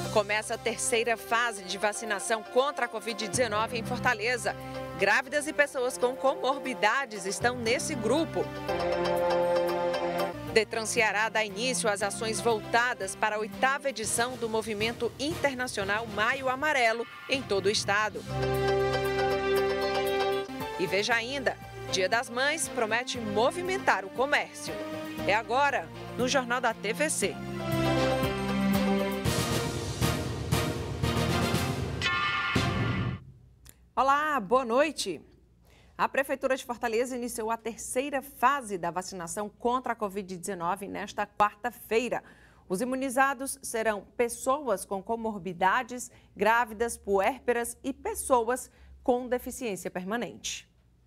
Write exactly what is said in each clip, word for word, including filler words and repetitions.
Começa a terceira fase de vacinação contra a covid dezenove em Fortaleza. Grávidas e pessoas com comorbidades estão nesse grupo. Detran Ceará dá início às ações voltadas para a oitava edição do Movimento Internacional Maio Amarelo em todo o estado. E veja ainda, Dia das Mães promete movimentar o comércio. É agora, no Jornal da T V C. Olá, boa noite. A Prefeitura de Fortaleza iniciou a terceira fase da vacinação contra a covid dezenove nesta quarta-feira. Os imunizados serão pessoas com comorbidades, grávidas, puérperas e pessoas com deficiência permanente.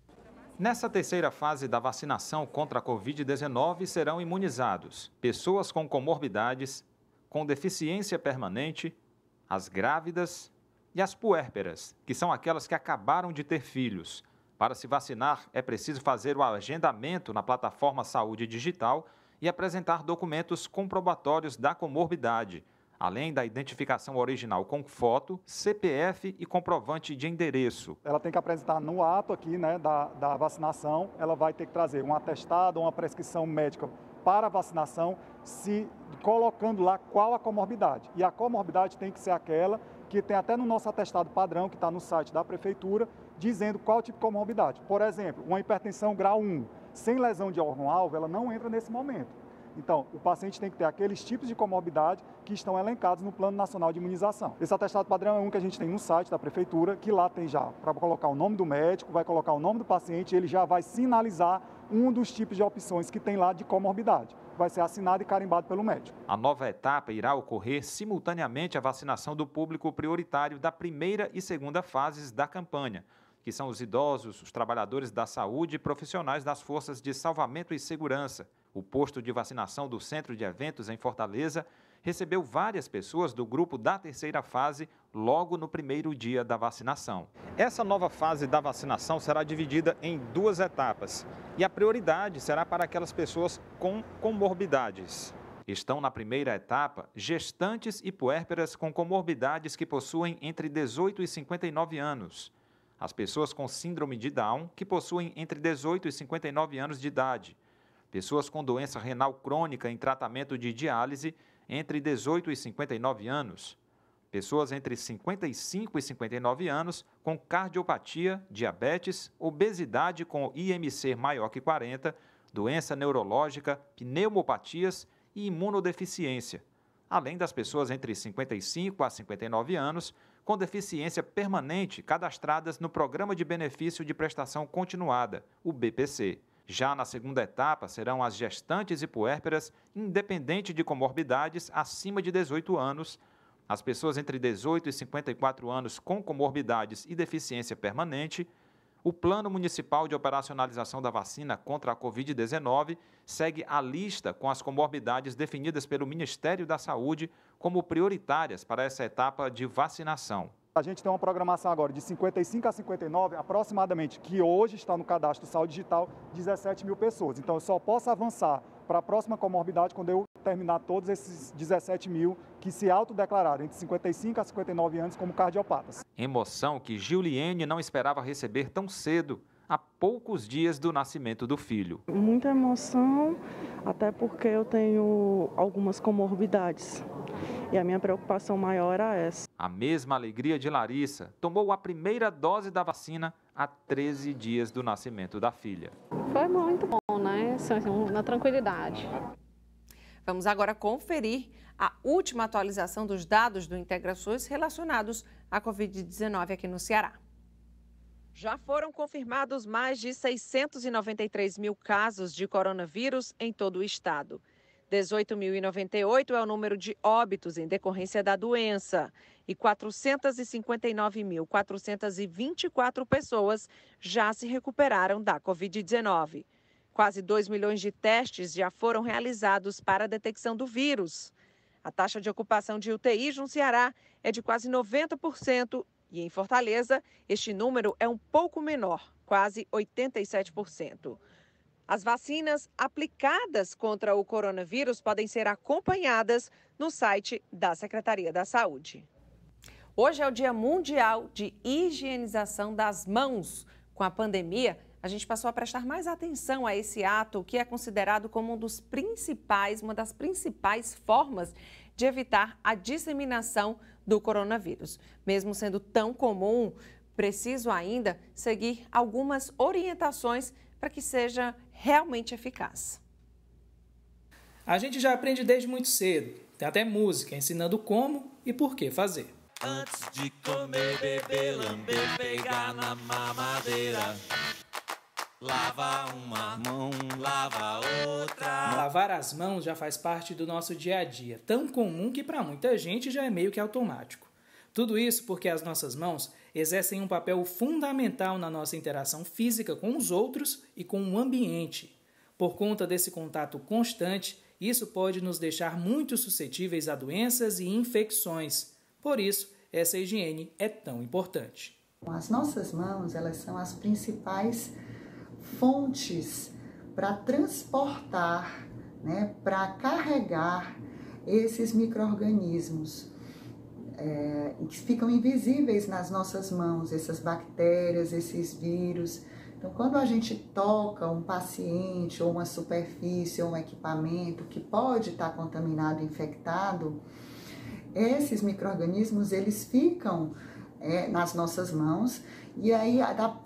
Nessa terceira fase da vacinação contra a covid dezenove serão imunizados pessoas com comorbidades, com deficiência permanente, as grávidas e as puérperas, que são aquelas que acabaram de ter filhos. Para se vacinar, é preciso fazer o agendamento na plataforma Saúde Digital e apresentar documentos comprobatórios da comorbidade, além da identificação original com foto, C P F e comprovante de endereço. Ela tem que apresentar no ato aqui, né, da, da vacinação, ela vai ter que trazer um atestado ou uma prescrição médica para a vacinação, se colocando lá qual a comorbidade. E a comorbidade tem que ser aquela que tem até no nosso atestado padrão, que está no site da Prefeitura, dizendo qual tipo de comorbidade. Por exemplo, uma hipertensão grau um, sem lesão de órgão-alvo, ela não entra nesse momento. Então, o paciente tem que ter aqueles tipos de comorbidade que estão elencados no Plano Nacional de Imunização. Esse atestado padrão é um que a gente tem no site da Prefeitura, que lá tem já para colocar o nome do médico, vai colocar o nome do paciente, ele já vai sinalizar um dos tipos de opções que tem lá de comorbidade. Vai ser assinado e carimbado pelo médico. A nova etapa irá ocorrer simultaneamente à vacinação do público prioritário da primeira e segunda fases da campanha, que são os idosos, os trabalhadores da saúde e profissionais das forças de salvamento e segurança. O posto de vacinação do Centro de Eventos em Fortaleza recebeu várias pessoas do grupo da terceira fase logo no primeiro dia da vacinação. Essa nova fase da vacinação será dividida em duas etapas e a prioridade será para aquelas pessoas com comorbidades. Estão na primeira etapa gestantes e puérperas com comorbidades que possuem entre dezoito e cinquenta e nove anos. As pessoas com síndrome de Down, que possuem entre dezoito e cinquenta e nove anos de idade. Pessoas com doença renal crônica em tratamento de diálise entre dezoito e cinquenta e nove anos. Pessoas entre cinquenta e cinco e cinquenta e nove anos com cardiopatia, diabetes, obesidade com I M C maior que quarenta, doença neurológica, pneumopatias e imunodeficiência. Além das pessoas entre cinquenta e cinco a cinquenta e nove anos com deficiência permanente cadastradas no Programa de Benefício de Prestação Continuada, o B P C. Já na segunda etapa, serão as gestantes e puérperas, independente de comorbidades, acima de dezoito anos, as pessoas entre dezoito e cinquenta e quatro anos com comorbidades e deficiência permanente. O Plano Municipal de Operacionalização da Vacina contra a covid dezenove segue a lista com as comorbidades definidas pelo Ministério da Saúde como prioritárias para essa etapa de vacinação. A gente tem uma programação agora de cinquenta e cinco a cinquenta e nove, aproximadamente, que hoje está no cadastro Saúde Digital, dezessete mil pessoas. Então, eu só posso avançar para a próxima comorbidade quando eu terminar todos esses dezessete mil que se autodeclararam entre cinquenta e cinco a cinquenta e nove anos como cardiopatas. Emoção que Giuliene não esperava receber tão cedo, há poucos dias do nascimento do filho. Muita emoção, até porque eu tenho algumas comorbidades. E a minha preocupação maior era essa. A mesma alegria de Larissa tomou a primeira dose da vacina há treze dias do nascimento da filha. Foi muito bom, né? Na tranquilidade. Vamos agora conferir a última atualização dos dados do IntegraSUS relacionados à covid dezenove aqui no Ceará. Já foram confirmados mais de seiscentos e noventa e três mil casos de coronavírus em todo o estado. dezoito mil e noventa e oito é o número de óbitos em decorrência da doença e quatrocentos e cinquenta e nove mil, quatrocentos e vinte e quatro pessoas já se recuperaram da covid dezenove. Quase dois milhões de testes já foram realizados para a detecção do vírus. A taxa de ocupação de U T Is no Ceará é de quase noventa por cento e em Fortaleza este número é um pouco menor, quase oitenta e sete por cento. As vacinas aplicadas contra o coronavírus podem ser acompanhadas no site da Secretaria da Saúde. Hoje é o Dia Mundial de Higienização das Mãos. Com a pandemia, a gente passou a prestar mais atenção a esse ato, que é considerado como um dos principais, uma das principais formas de evitar a disseminação do coronavírus. Mesmo sendo tão comum, preciso ainda seguir algumas orientações para que seja realmente eficaz. A gente já aprende desde muito cedo. Tem até música ensinando como e por que fazer. Antes de comer, beber, lamber, pegar na mamadeira. Lava uma mão, lava outra. Lavar as mãos já faz parte do nosso dia a dia, tão comum que para muita gente já é meio que automático. Tudo isso porque as nossas mãos exercem um papel fundamental na nossa interação física com os outros e com o ambiente. Por conta desse contato constante, isso pode nos deixar muito suscetíveis a doenças e infecções. Por isso, essa higiene é tão importante. As nossas mãos, elas são as principais fontes para transportar, né, para carregar esses micro-organismos é, que ficam invisíveis nas nossas mãos, essas bactérias, esses vírus. Então, quando a gente toca um paciente ou uma superfície ou um equipamento que pode estar contaminado, infectado, esses micro-organismos, eles ficam é, nas nossas mãos. E aí,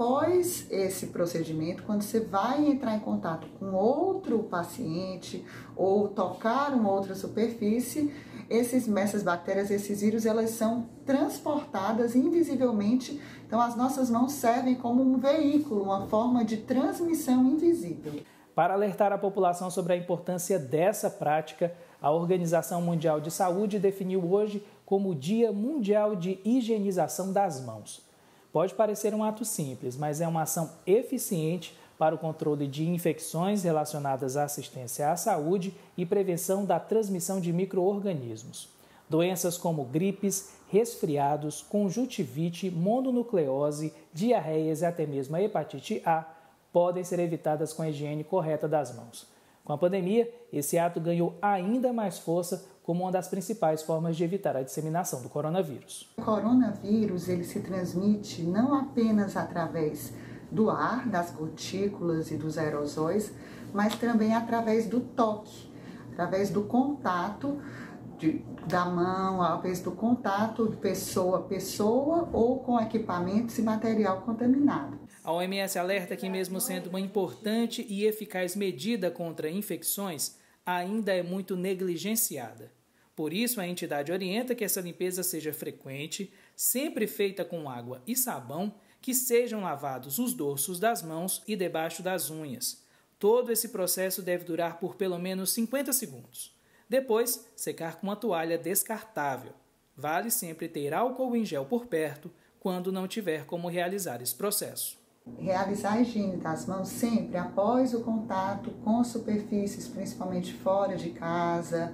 após esse procedimento, quando você vai entrar em contato com outro paciente ou tocar uma outra superfície, esses, essas bactérias, esses vírus, elas são transportadas invisivelmente. Então, as nossas mãos servem como um veículo, uma forma de transmissão invisível. Para alertar a população sobre a importância dessa prática, a Organização Mundial de Saúde definiu hoje como o Dia Mundial de Higienização das Mãos. Pode parecer um ato simples, mas é uma ação eficiente para o controle de infecções relacionadas à assistência à saúde e prevenção da transmissão de micro-organismos. Doenças como gripes, resfriados, conjuntivite, mononucleose, diarreias e até mesmo a hepatite A podem ser evitadas com a higiene correta das mãos. Com a pandemia, esse ato ganhou ainda mais força como uma das principais formas de evitar a disseminação do coronavírus. O coronavírus, ele se transmite não apenas através do ar, das gotículas e dos aerosóis, mas também através do toque, através do contato de, da mão, através do contato de pessoa a pessoa ou com equipamentos e material contaminado. A O M S alerta que, mesmo sendo uma importante e eficaz medida contra infecções, ainda é muito negligenciada. Por isso, a entidade orienta que essa limpeza seja frequente, sempre feita com água e sabão, que sejam lavados os dorsos das mãos e debaixo das unhas. Todo esse processo deve durar por pelo menos cinquenta segundos. Depois, secar com uma toalha descartável. Vale sempre ter álcool em gel por perto, quando não tiver como realizar esse processo. Realizar a higiene das mãos sempre após o contato com superfícies, principalmente fora de casa,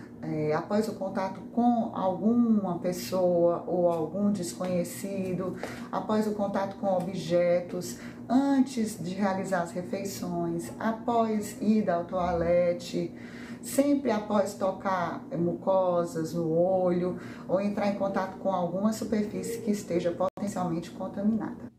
é, após o contato com alguma pessoa ou algum desconhecido, após o contato com objetos, antes de realizar as refeições, após ir ao toalete, sempre após tocar mucosas no olho ou entrar em contato com alguma superfície que esteja potencialmente contaminada.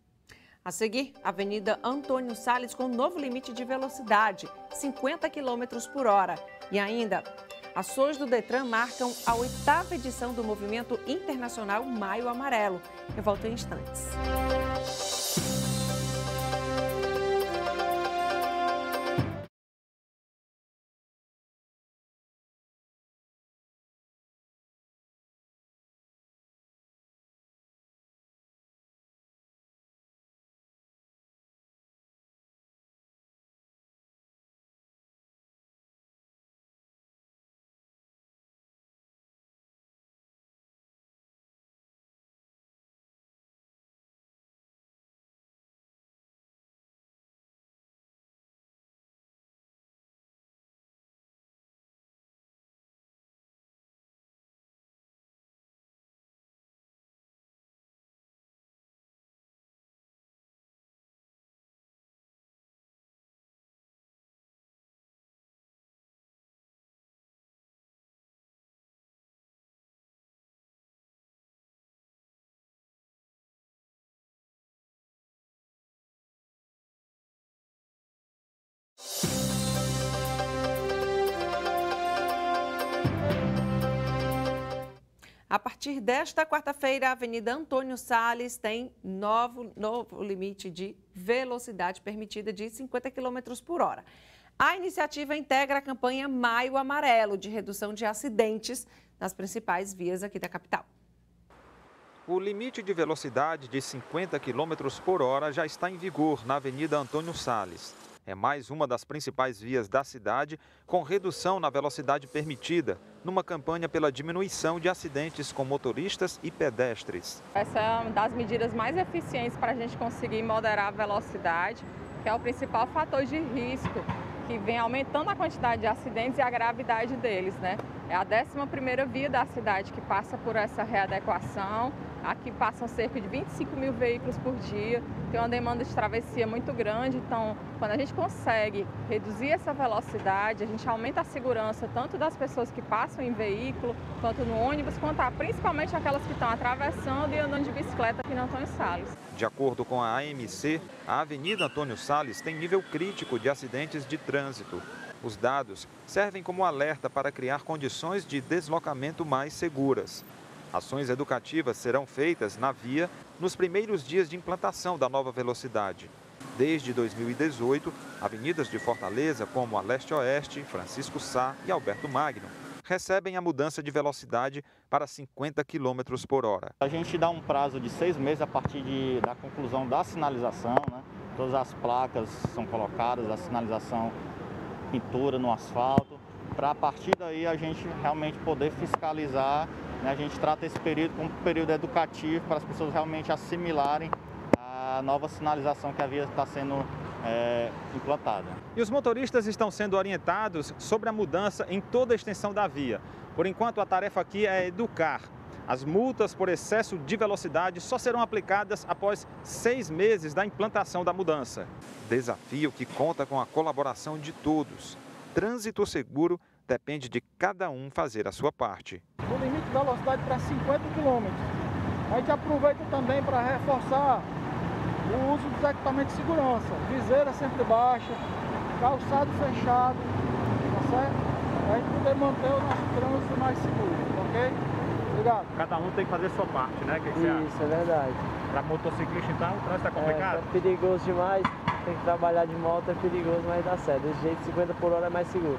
A seguir, Avenida Antônio Salles com novo limite de velocidade, cinquenta quilômetros por hora. E ainda, ações do Detran marcam a oitava edição do Movimento Internacional Maio Amarelo. Eu volto em instantes. partir desta quarta-feira, a Avenida Antônio Salles tem novo, novo limite de velocidade permitida de cinquenta quilômetros por hora. A iniciativa integra a campanha Maio Amarelo, de redução de acidentes nas principais vias aqui da capital. O limite de velocidade de cinquenta quilômetros por hora já está em vigor na Avenida Antônio Salles. É mais uma das principais vias da cidade com redução na velocidade permitida, numa campanha pela diminuição de acidentes com motoristas e pedestres. Essa é uma das medidas mais eficientes para a gente conseguir moderar a velocidade, que é o principal fator de risco, que vem aumentando a quantidade de acidentes e a gravidade deles, né? É a décima primeira via da cidade que passa por essa readequação. Aqui passam cerca de vinte e cinco mil veículos por dia, tem uma demanda de travessia muito grande, então quando a gente consegue reduzir essa velocidade, a gente aumenta a segurança tanto das pessoas que passam em veículo, quanto no ônibus, quanto a, principalmente aquelas que estão atravessando e andando de bicicleta aqui no Antônio Salles. De acordo com a A M C, a Avenida Antônio Salles tem nível crítico de acidentes de trânsito. Os dados servem como alerta para criar condições de deslocamento mais seguras. Ações educativas serão feitas na via nos primeiros dias de implantação da nova velocidade. Desde dois mil e dezoito, avenidas de Fortaleza, como a Leste-Oeste, Francisco Sá e Alberto Magno, recebem a mudança de velocidade para cinquenta quilômetros por hora. A gente dá um prazo de seis meses a partir de, da conclusão da sinalização, né? Todas as placas são colocadas, a sinalização, pintura no asfalto, para a partir daí a gente realmente poder fiscalizar. A gente trata esse período como um período educativo para as pessoas realmente assimilarem a nova sinalização que a via está sendo é, implantada. E os motoristas estão sendo orientados sobre a mudança em toda a extensão da via. Por enquanto, a tarefa aqui é educar. As multas por excesso de velocidade só serão aplicadas após seis meses da implantação da mudança. Desafio que conta com a colaboração de todos. Trânsito seguro depende de cada um fazer a sua parte. O limite de velocidade para cinquenta quilômetros. A gente aproveita também para reforçar o uso dos equipamentos de segurança. Viseira sempre baixa, calçado fechado, tá certo? Para a gente poder manter o nosso trânsito mais seguro, ok? Obrigado. Cada um tem que fazer a sua parte, né? Que que Isso, é verdade. Para motociclista, então, o trânsito é complicado? É, é perigoso demais, tem que trabalhar de moto, é perigoso, mas dá certo. Desse jeito, cinquenta por hora é mais seguro.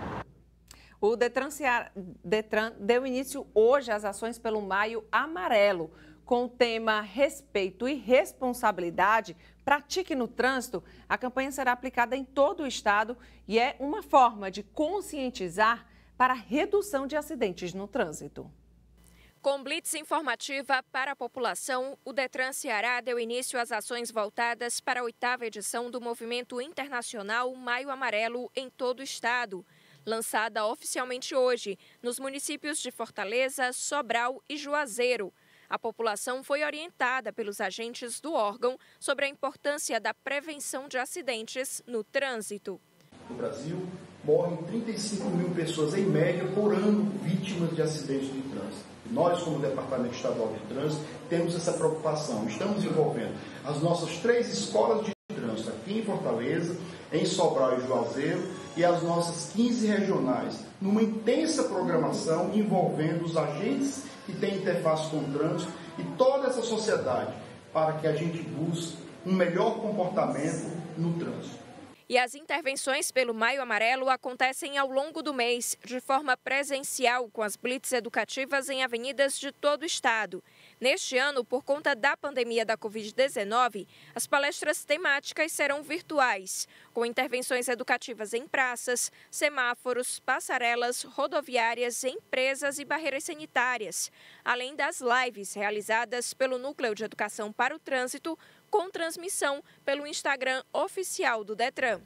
O Detran, Detran deu início hoje às ações pelo Maio Amarelo. Com o tema Respeito e Responsabilidade, Pratique no Trânsito, a campanha será aplicada em todo o estado e é uma forma de conscientizar para a redução de acidentes no trânsito. Com blitz informativa para a população, o Detran Ceará deu início às ações voltadas para a oitava edição do movimento internacional Maio Amarelo em todo o estado. Lançada oficialmente hoje nos municípios de Fortaleza, Sobral e Juazeiro. A população foi orientada pelos agentes do órgão sobre a importância da prevenção de acidentes no trânsito. No Brasil, morrem trinta e cinco mil pessoas em média por ano vítimas de acidentes de trânsito. Nós, como Departamento Estadual de Trânsito, temos essa preocupação. Estamos envolvendo as nossas três escolas de trânsito aqui em Fortaleza, em Sobral e Juazeiro, e as nossas quinze regionais, numa intensa programação envolvendo os agentes que têm interface com o trânsito e toda essa sociedade, para que a gente busque um melhor comportamento no trânsito. E as intervenções pelo Maio Amarelo acontecem ao longo do mês, de forma presencial, com as blitz educativas em avenidas de todo o estado. Neste ano, por conta da pandemia da covid dezenove, as palestras temáticas serão virtuais, com intervenções educativas em praças, semáforos, passarelas, rodoviárias, empresas e barreiras sanitárias, além das lives realizadas pelo Núcleo de Educação para o Trânsito, com transmissão pelo Instagram oficial do Detran.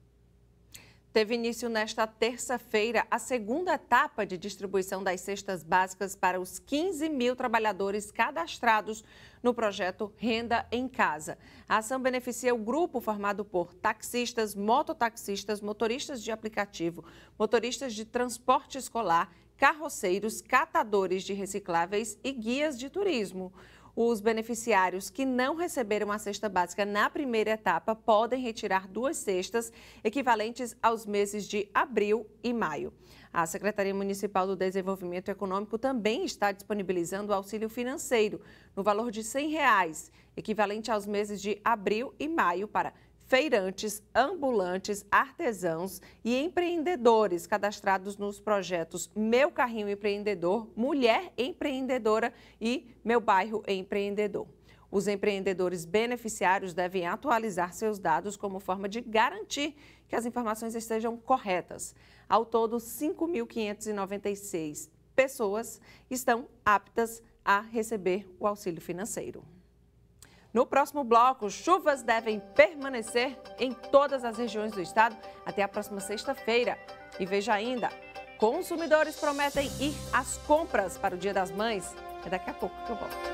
Teve início nesta terça-feira a segunda etapa de distribuição das cestas básicas para os quinze mil trabalhadores cadastrados no projeto Renda em Casa. A ação beneficia o grupo formado por taxistas, mototaxistas, motoristas de aplicativo, motoristas de transporte escolar, carroceiros, catadores de recicláveis e guias de turismo. Os beneficiários que não receberam a cesta básica na primeira etapa podem retirar duas cestas equivalentes aos meses de abril e maio. A Secretaria Municipal do Desenvolvimento Econômico também está disponibilizando o auxílio financeiro no valor de cem reais, equivalente aos meses de abril e maio para feirantes, ambulantes, artesãos e empreendedores cadastrados nos projetos Meu Carrinho Empreendedor, Mulher Empreendedora e Meu Bairro Empreendedor. Os empreendedores beneficiários devem atualizar seus dados como forma de garantir que as informações estejam corretas. Ao todo, cinco mil quinhentas e noventa e seis pessoas estão aptas a receber o auxílio financeiro. No próximo bloco, chuvas devem permanecer em todas as regiões do estado até a próxima sexta-feira. E veja ainda, consumidores prometem ir às compras para o Dia das Mães. É daqui a pouco que eu volto.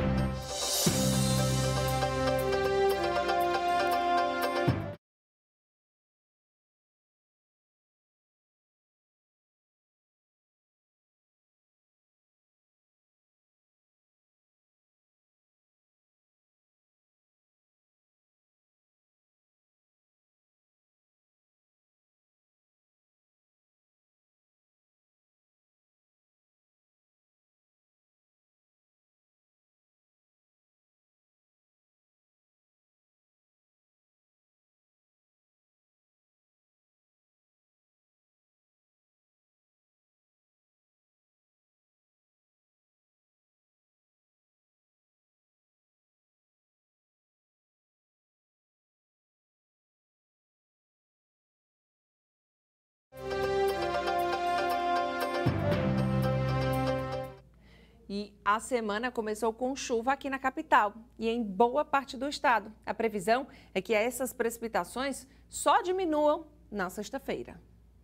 E a semana começou com chuva aqui na capital e em boa parte do estado. A previsão é que essas precipitações só diminuam na sexta-feira.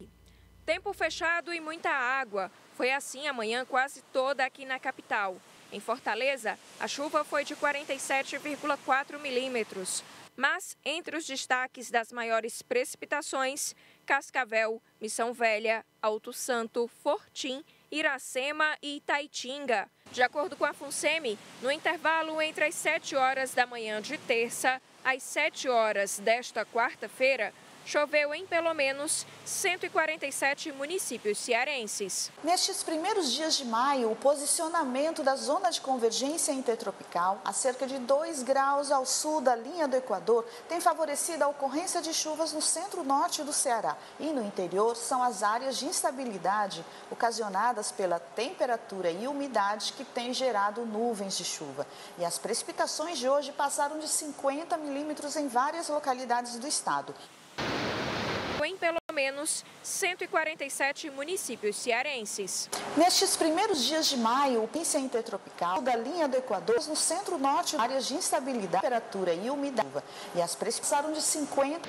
Tempo fechado e muita água. Foi assim a manhã quase toda aqui na capital. Em Fortaleza, a chuva foi de quarenta e sete vírgula quatro milímetros. Mas entre os destaques das maiores precipitações, Cascavel, Missão Velha, Alto Santo, Fortim, Iracema e Itaitinga. De acordo com a FUNSEMI, no intervalo entre as sete horas da manhã de terça às sete horas desta quarta-feira, choveu em pelo menos cento e quarenta e sete municípios cearenses. Nestes primeiros dias de maio, o posicionamento da zona de convergência intertropical, a cerca de dois graus ao sul da linha do Equador, tem favorecido a ocorrência de chuvas no centro-norte do Ceará. E no interior são as áreas de instabilidade ocasionadas pela temperatura e umidade que têm gerado nuvens de chuva. E as precipitações de hoje passaram de cinquenta milímetros em várias localidades do estado. Em pelo menos cento e quarenta e sete municípios cearenses. Nestes primeiros dias de maio, o pinça intertropical da linha do Equador, no centro-norte, áreas de instabilidade, temperatura e umidade. E as precipitações de cinquenta...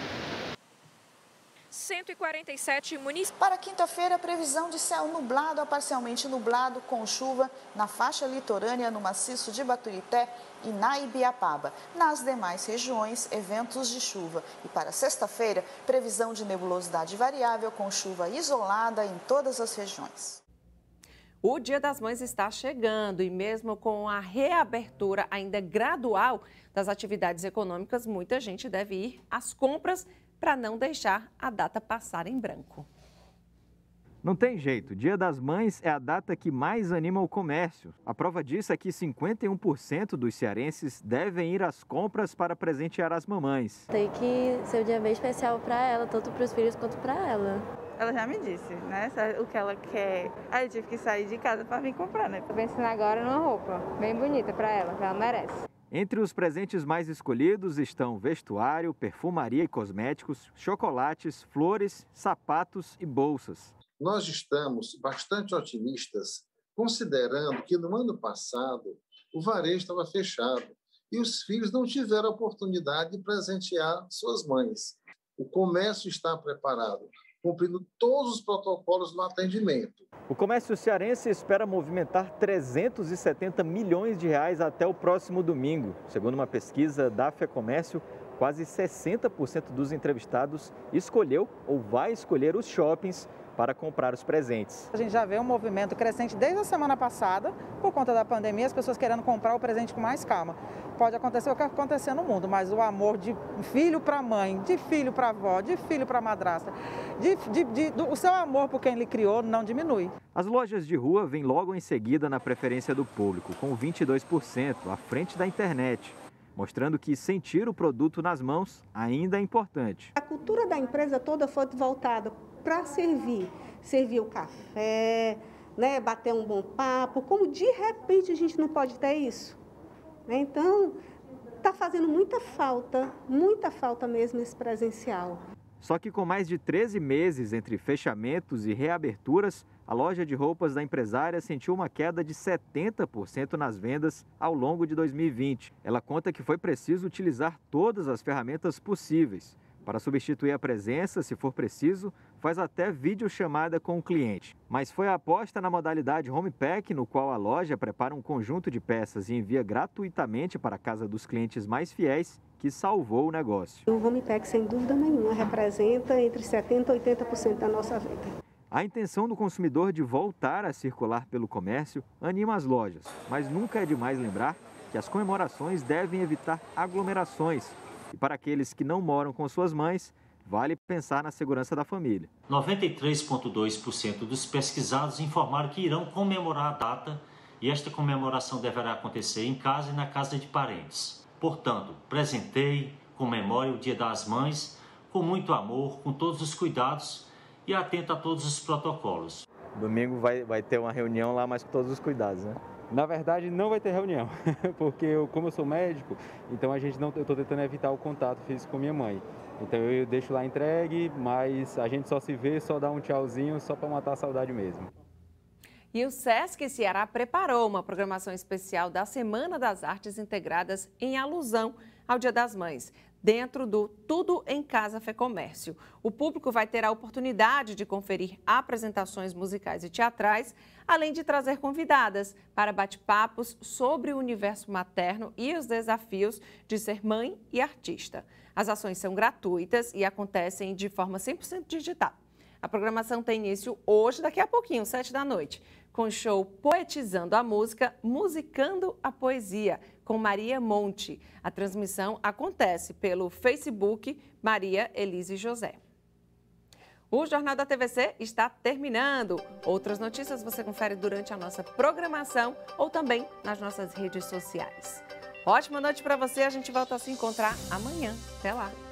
cento e quarenta e sete municípios. Para quinta-feira, previsão de céu nublado a parcialmente nublado, com chuva na faixa litorânea, no maciço de Baturité e na Ibiapaba. Nas demais regiões, eventos de chuva. E para sexta-feira, previsão de nebulosidade variável, com chuva isolada em todas as regiões. O Dia das Mães está chegando e mesmo com a reabertura ainda gradual das atividades econômicas, muita gente deve ir às compras para não deixar a data passar em branco. Não tem jeito, Dia das Mães é a data que mais anima o comércio. A prova disso é que cinquenta e um por cento dos cearenses devem ir às compras para presentear as mamães. Tem que ser um dia bem especial para ela, tanto para os filhos quanto para ela. Ela já me disse, né, o que ela quer. Aí eu tive que sair de casa para vir comprar, né? Tô pensando agora numa roupa bem bonita para ela, que ela merece. Entre os presentes mais escolhidos estão vestuário, perfumaria e cosméticos, chocolates, flores, sapatos e bolsas. Nós estamos bastante otimistas, considerando que no ano passado o varejo estava fechado e os filhos não tiveram a oportunidade de presentear suas mães. O comércio está preparado, cumprindo todos os protocolos no atendimento. O comércio cearense espera movimentar trezentos e setenta milhões de reais até o próximo domingo. Segundo uma pesquisa da FEComércio, quase sessenta por cento dos entrevistados escolheu ou vai escolher os shoppings para comprar os presentes. A gente já vê um movimento crescente desde a semana passada, por conta da pandemia, as pessoas querendo comprar o presente com mais calma. Pode acontecer o que acontecer no mundo, mas o amor de filho para mãe, de filho para avó, de filho para madrasta, de, de, de, do, o seu amor por quem lhe criou não diminui. As lojas de rua vêm logo em seguida na preferência do público, com vinte e dois por cento, à frente da internet, mostrando que sentir o produto nas mãos ainda é importante. A cultura da empresa toda foi voltada para servir, servir o café, né, bater um bom papo, como de repente a gente não pode ter isso? Então, está fazendo muita falta, muita falta mesmo esse presencial. Só que com mais de treze meses entre fechamentos e reaberturas, a loja de roupas da empresária sentiu uma queda de setenta por cento nas vendas ao longo de dois mil e vinte. Ela conta que foi preciso utilizar todas as ferramentas possíveis. Para substituir a presença, se for preciso, faz até videochamada com o cliente. Mas foi a aposta na modalidade Home Pack, no qual a loja prepara um conjunto de peças e envia gratuitamente para a casa dos clientes mais fiéis, que salvou o negócio. O Home Pack, sem dúvida nenhuma, representa entre setenta e oitenta por cento da nossa venda. A intenção do consumidor de voltar a circular pelo comércio anima as lojas, mas nunca é demais lembrar que as comemorações devem evitar aglomerações. E para aqueles que não moram com suas mães, vale pensar na segurança da família. noventa e três vírgula dois por cento dos pesquisados informaram que irão comemorar a data e esta comemoração deverá acontecer em casa e na casa de parentes. Portanto, presenteie, comemore o Dia das Mães com muito amor, com todos os cuidados e atento a todos os protocolos. Domingo vai, vai ter uma reunião lá, mas com todos os cuidados, né? Na verdade, não vai ter reunião, porque eu, como eu sou médico, então a gente não, eu estou tentando evitar o contato físico com minha mãe. Então eu deixo lá entregue, mas a gente só se vê, só dá um tchauzinho, só para matar a saudade mesmo. E o Sesc Ceará preparou uma programação especial da Semana das Artes Integradas em alusão ao Dia das Mães, dentro do Tudo em Casa Fecomércio. O público vai ter a oportunidade de conferir apresentações musicais e teatrais, além de trazer convidadas para bate-papos sobre o universo materno e os desafios de ser mãe e artista. As ações são gratuitas e acontecem de forma cem por cento digital. A programação tem início hoje, daqui a pouquinho, sete da noite, com o show Poetizando a Música, Musicando a Poesia, com Maria Monte. A transmissão acontece pelo Facebook Maria Elise José. O Jornal da T V C está terminando. Outras notícias você confere durante a nossa programação ou também nas nossas redes sociais. Ótima noite para você, a gente volta a se encontrar amanhã. Até lá!